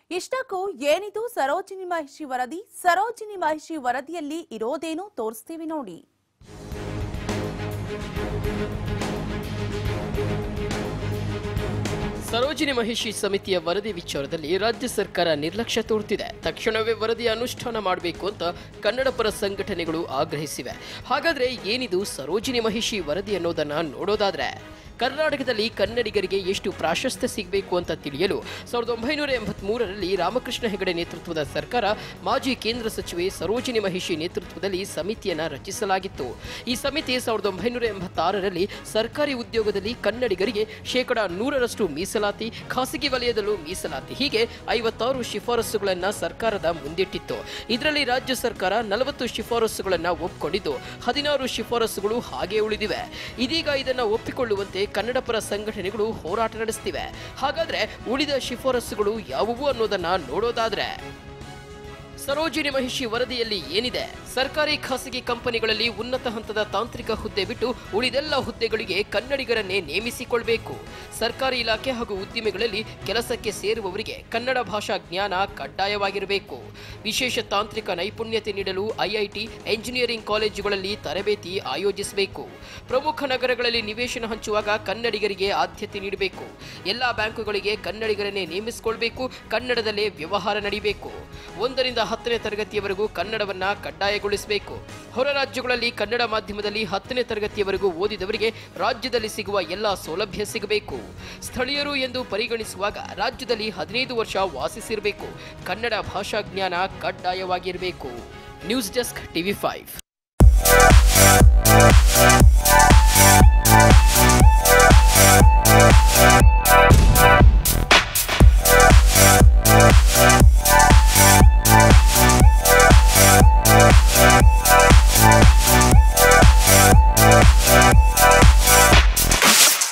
ಇಷ್ಟಕ್ಕೂ ಏನಿದು ಸರೋಜಿನಿ ಮಹಿಷಿ ವರದಿ? ಸರೋಜಿನಿ ಮಹಿಷಿ ವರದಿಯಲ್ಲಿ ಇರೋದೇನು ತೋರಿಸ್ತೀವಿ ನೋಡಿ. ಸರೋಜಿನಿ ಮಹಿಷಿ ಸಮಿತಿಯ ವರದಿ ವಿಚಾರದಲ್ಲಿ ರಾಜ್ಯ ಸರ್ಕಾರ ನಿರ್ಲಕ್ಷ್ಯ ತೋರುತ್ತಿದೆ. ತಕ್ಷಣವೇ ವರದಿಯ ಅನುಷ್ಠಾನ ಮಾಡಬೇಕು ಅಂತ ಕನ್ನಡ ಪರ ಸಂಘಟನೆಗಳು ಆಗ್ರಹಿಸಿವೆ. ಹಾಗಾದ್ರೆ ಏನಿದು ಸರೋಜಿನಿ ಮಹಿಷಿ ವರದಿ ಅನ್ನೋದನ್ನ ನೋಡೋದಾದ್ರೆ, ಕರ್ನಾಟಕದಲ್ಲಿ ಕನ್ನಡಿಗರಿಗೆ ಎಷ್ಟು ಪ್ರಾಶಸ್ತ್ಯ ಸಿಗಬೇಕು ಅಂತ ತಿಳಿಯಲು 1983ರಲ್ಲಿ ರಾಮಕೃಷ್ಣ ಹೆಗಡೆ ನೇತೃತ್ವದ ಸರ್ಕಾರ ಮಾಜಿ ಕೇಂದ್ರ ಸಚಿವೆ ಸರೋಜಿನಿ ಮಹಿಷಿ ನೇತೃತ್ವದಲ್ಲಿ ಸಮಿತಿಯನ್ನು ರಚಿಸಲಾಗಿತ್ತು. ಈ ಸಮಿತಿ 1986ರಲ್ಲಿ ಸರ್ಕಾರಿ ಉದ್ಯೋಗದಲ್ಲಿ ಕನ್ನಡಿಗರಿಗೆ 100% ಮೀಸಲಾತಿ, ಖಾಸಗಿ ವಲಯದಲ್ಲೂ ಮೀಸಲಾತಿ, ಹೀಗೆ 56 ಶಿಫಾರಸುಗಳನ್ನು ಸರ್ಕಾರದ ಮುಂದಿಟ್ಟಿತ್ತು. ಇದರಲ್ಲಿ ರಾಜ್ಯ ಸರ್ಕಾರ 40 ಶಿಫಾರಸುಗಳನ್ನು ಒಪ್ಪಿಕೊಂಡಿದ್ದು 16 ಶಿಫಾರಸುಗಳು ಹಾಗೆ ಉಳಿದಿವೆ. ಇದೀಗ ಇದನ್ನು ಒಪ್ಪಿಕೊಳ್ಳುವಂತೆ ಕನ್ನಡ ಪರ ಸಂಘಟನೆಗಳು ಹೋರಾಟ ನಡೆಸುತ್ತಿವೆ. ಹಾಗಾದ್ರೆ ಉಳಿದ ಶಿಫಾರಸುಗಳು ಯಾವುವು ಅನ್ನೋದನ್ನ ನೋಡೋದಾದ್ರೆ, ಸರೋಜಿನಿ ಮಹಿಷಿ ವರದಿಯಲ್ಲಿ ಏನಿದೆ? ಸರ್ಕಾರಿ ಖಾಸಗಿ ಕಂಪನಿಗಳಲ್ಲಿ ಉನ್ನತ ಹಂತದ ತಾಂತ್ರಿಕ ಹುದ್ದೆ ಬಿಟ್ಟು ಉಳಿದೆಲ್ಲ ಹುದ್ದೆಗಳಿಗೆ ಕನ್ನಡಿಗರನ್ನೇ ನೇಮಿಸಿಕೊಳ್ಳಬೇಕು. ಸರ್ಕಾರಿ ಇಲಾಖೆ ಹಾಗೂ ಉದ್ದಿಮೆಗಳಲ್ಲಿ ಕೆಲಸಕ್ಕೆ ಸೇರುವವರಿಗೆ ಕನ್ನಡ ಭಾಷಾ ಜ್ಞಾನ ಕಡ್ಡಾಯವಾಗಿರಬೇಕು. ವಿಶೇಷ ತಾಂತ್ರಿಕ ನೈಪುಣ್ಯತೆ ನೀಡಲು ಐಐಟಿ, ಎಂಜಿನಿಯರಿಂಗ್ ಕಾಲೇಜುಗಳಲ್ಲಿ ತರಬೇತಿ ಆಯೋಜಿಸಬೇಕು. ಪ್ರಮುಖ ನಗರಗಳಲ್ಲಿ ನಿವೇಶನ ಹಂಚುವಾಗ ಕನ್ನಡಿಗರಿಗೆ ಆದ್ಯತೆ ನೀಡಬೇಕು. ಎಲ್ಲ ಬ್ಯಾಂಕುಗಳಿಗೆ ಕನ್ನಡಿಗರನ್ನೇ ನೇಮಿಸಿಕೊಳ್ಳಬೇಕು. ಕನ್ನಡದಲ್ಲೇ ವ್ಯವಹಾರ ನಡೆಯಬೇಕು. 1ರಿಂದ 10ನೇ ತರಗತಿಯವರೆಗೂ ಕನ್ನಡವನ್ನ ಕಡ್ಡಾಯಗೊಳಿಸಬೇಕು. ಹೊರ ರಾಜ್ಯಗಳಲ್ಲಿ ಕನ್ನಡ ಮಾಧ್ಯಮದಲ್ಲಿ 10ನೇ ತರಗತಿಯವರೆಗೂ ಓದಿದವರಿಗೆ ರಾಜ್ಯದಲ್ಲಿ ಸಿಗುವ ಎಲ್ಲ ಸೌಲಭ್ಯ ಸಿಗಬೇಕು. ಸ್ಥಳೀಯರು ಎಂದು ಪರಿಗಣಿಸುವಾಗ ರಾಜ್ಯದಲ್ಲಿ 15 ವರ್ಷ ವಾಸಿಸಿರಬೇಕು. ಕನ್ನಡ ಭಾಷಾ ಜ್ಞಾನ ಕಡ್ಡಾಯವಾಗಿರಬೇಕು. News desk, TV5.